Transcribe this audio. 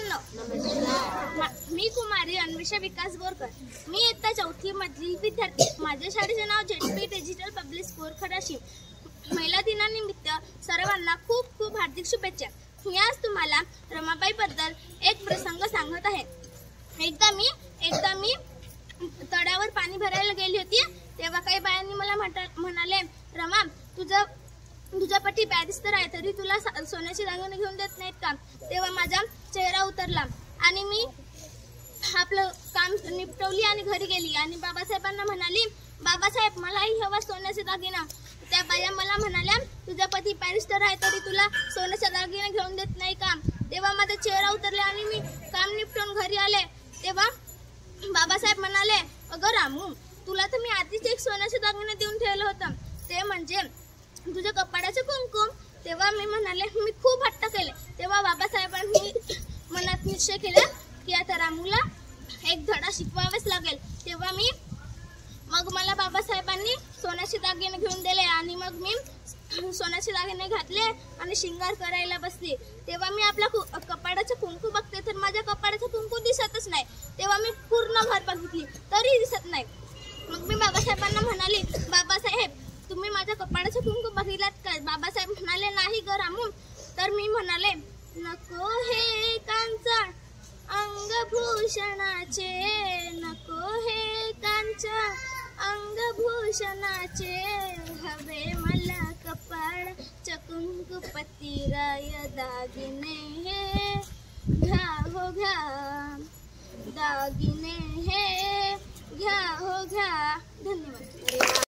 मित्रांनो, मी कुमारी अन्वेषा विकास बोरकर. मी इयत्ता 4थी मधील विद्यार्थी. माझ्या शाळेचे नाव ZP digital public school Kharashi. महिला दिनानिमित्त सर्वांना खूप खूप हार्दिक शुभेच्छा. मी आज तुम्हाला रमाबाई बद्दल एक प्रसंग सांगत आहे. एकदा मी तळ्यावर पाणी भरायला गेली होती. तेव्हा काही बायांनी मला म्हणाले, रमा, तुझा पती बॅरिस्टर आहे, तरी तुला सोन्याची दागिने घेऊन देत नाहीत का? तेव्हा माझा चेहरा उतरला आणि मी आपलं काम निपटवली आणि घरी गेली आणि बाबासाहेबांना म्हणाली, बाबासाहेब, मलाही हवा सोन्याचे दागिना. त्या बाया मला म्हणाल्या, तुझा पती बॅरिस्टर आहे, तरी तुला सोन्याचे दागिने घेऊन देत नाही का? तेव्हा माझा चेहरा उतरला आणि मी काम निपटून घरी आले. तेव्हा बाबासाहेब म्हणाले, अगं रामू, तुला तर मी आधीच एक सोन्याचे दागिने देऊन ठेवलं होतं, ते म्हणजे तुझ्या कपाळाचे कुंकुम. तेव्हा मी म्हणाले, मी खूप हट्ट केले. तेव्हा बाबासाहेबांनी मनात निश्चय केला की आता रामूला एक धडा शिकवावेच लागेल. तेव्हा मग मला बाबासाहेबांनी सोन्याचे दागिने घेऊन दिले आणि मग मी सोन्याचे दागिने घातले आणि शिंगार करायला बसली. तेव्हा मी आपल्या कपाळाचे कुंकू बघते, तर माझ्या कपाळाचे कुंकू दिसतच नाही. तेव्हा मी पूर्ण घर बघितली, तरी दिसत नाही. मग मी बाबासाहेबांना म्हणाले, बाबासाहेब, तुम्ही माझ्या कपाळाचे कुंकू बघितलात का? बाबासाहेब म्हणाले, नाही ग रामू. तर मी म्हणाले, नको हे कांचा अंगभूषणाचे, नको हे कांचा अंगभूषणाचे, हवे मला कपाळाच्या कुंकू पतिराय दागिने हे, घ्या हो घ्या दागिने हे, घ्या हो घ्या. धन्यवाद.